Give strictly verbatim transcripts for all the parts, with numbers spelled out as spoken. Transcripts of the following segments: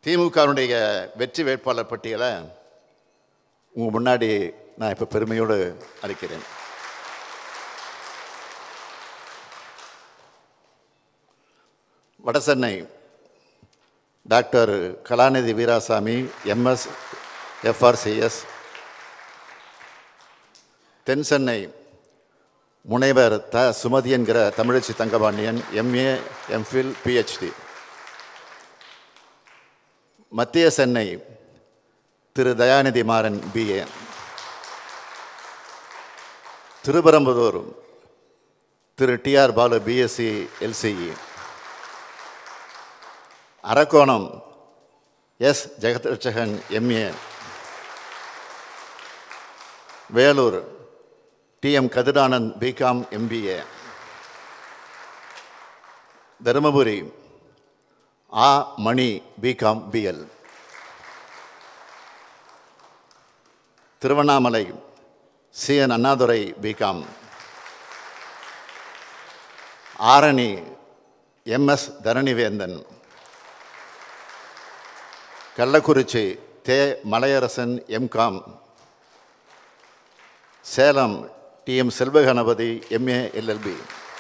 திமுகவுடைய வெற்றி வேட்பாளர் பட்டியலை உங்கள் முன்னாடி நான் இப்போ பெருமையோடு அளிக்கிறேன். Vadachennai doctor Kalanidhi Veeraswamy MS FRCS. தென் சென்னை முனைவர் த சுமதி என்கிற Thamizhachi Thangapandian MA MPhil PhD. மத்திய Chennai Thiru Dayanidhi Maran BA. Thirupparambudur Thiru T R Baalu BSc LCE. Arakkonam S Jagathrakshakan MA. Vellore T M Kathiranand BCom MBA. Dharmapuri ஆ Mani BCom BL. Tiruvannamalai C N Annadurai BCom. Arani MS Dharanivendhan. Kallakurichi தே Malaiyarasan MCom. Salem T M Selvaganapathy MA LLB.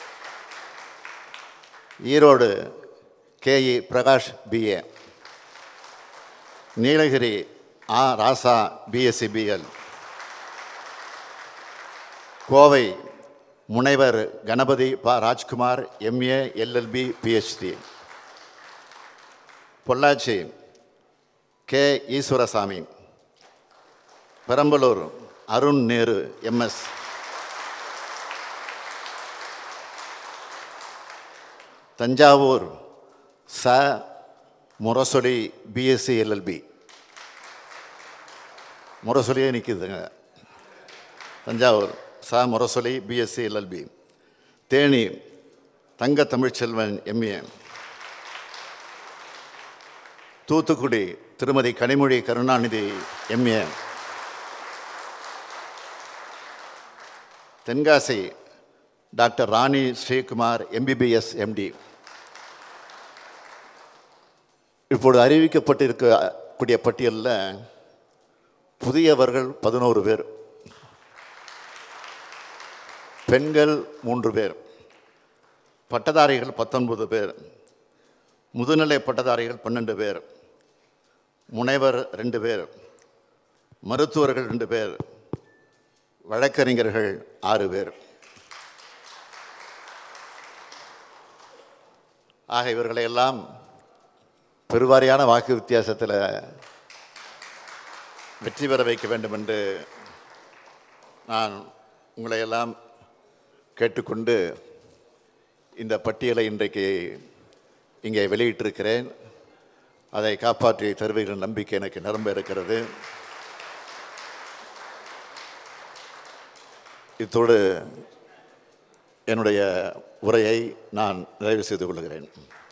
Erode K இ பிரகாஷ் பிஏ. நீலகிரி ஆ ராசா பிஎஸ்சி பிஎல். கோவை முனைவர் கணபதி ப Rajkumar MA LLB PhD. Pollachi K Eswarasamy. Perambalur Arun Nehru MS. Thanjavur ச Murasoli BSc LLB. முரசொலியே நிற்குதுங்க. தஞ்சாவூர் ச Murasoli BSc LLB. Theni தங்க Tamilselvan MA. Thoothukudi Thirumathi Kanimozhi Karunanidhi MA. Tenkasi doctor Rani Srikumar MBBS MD. இப்பொழுது அறிவிக்கப்பட்டிருக்கக்கூடிய பட்டியலில் புதியவர்கள் பதினோரு பேர், பெண்கள் மூன்று பேர், பட்டதாரிகள் பத்தொன்பது பேர், முதுநிலை பட்டதாரிகள் பன்னெண்டு பேர், முனைவர் ரெண்டு பேர், மருத்துவர்கள் ரெண்டு பேர், வழக்கறிஞர்கள் ஆறு பேர். ஆக இவர்களையெல்லாம் பெருவாரியான வாக்கு வித்தியாசத்தில் வெற்றி பெற வைக்க வேண்டும் என்று நான் உங்களையெல்லாம் கேட்டுக்கொண்டு இந்த பட்டியலை இன்றைக்கு இங்கே வெளியிட்டிருக்கிறேன். அதை காப்பாற்றி தருவீர்கள் நம்பிக்கை எனக்கு நிரம்ப இருக்கிறது. இத்தோடு என்னுடைய உரையை நான் நிறைவு செய்து கொள்கிறேன்.